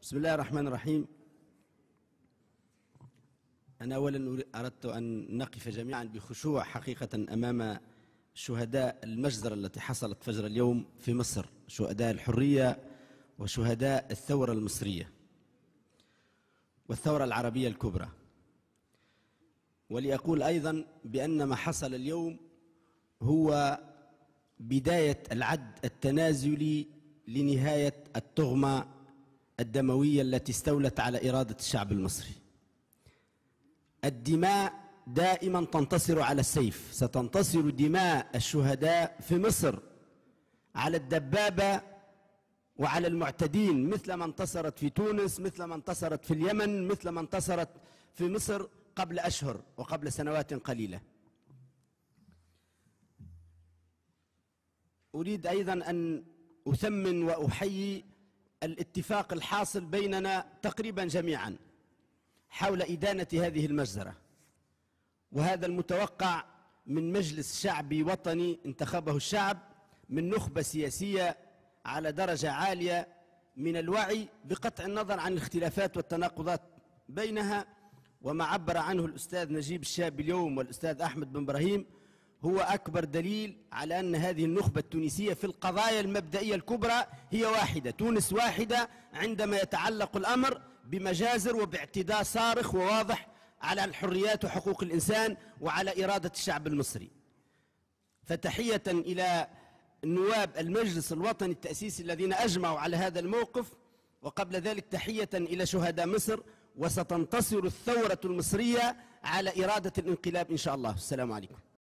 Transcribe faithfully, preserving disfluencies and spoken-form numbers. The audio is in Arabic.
بسم الله الرحمن الرحيم. أنا أولا أردت أن نقف جميعا بخشوع حقيقة أمام شهداء المجزرة التي حصلت فجر اليوم في مصر، شهداء الحرية وشهداء الثورة المصرية والثورة العربية الكبرى. ولأقول أيضا بأن ما حصل اليوم هو بداية العد التنازلي لنهاية التغمة الدموية التي استولت على إرادة الشعب المصري. الدماء دائما تنتصر على السيف، ستنتصر دماء الشهداء في مصر على الدبابة وعلى المعتدين، مثل ما انتصرت في تونس، مثل ما انتصرت في اليمن، مثل ما انتصرت في مصر قبل أشهر وقبل سنوات قليلة. أريد أيضا أن أثمن وأحيي الاتفاق الحاصل بيننا تقريبا جميعا حول إدانة هذه المجزرة، وهذا المتوقع من مجلس شعبي وطني انتخبه الشعب، من نخبة سياسية على درجة عالية من الوعي بقطع النظر عن الاختلافات والتناقضات بينها. وما عبر عنه الأستاذ نجيب الشابي اليوم والأستاذ أحمد بن إبراهيم هو أكبر دليل على أن هذه النخبة التونسية في القضايا المبدئية الكبرى هي واحدة، تونس واحدة عندما يتعلق الأمر بمجازر وباعتداء صارخ وواضح على الحريات وحقوق الإنسان وعلى إرادة الشعب المصري. فتحية إلى النواب المجلس الوطني التأسيسي الذين أجمعوا على هذا الموقف، وقبل ذلك تحية إلى شهداء مصر، وستنتصر الثورة المصرية على إرادة الانقلاب إن شاء الله. السلام عليكم.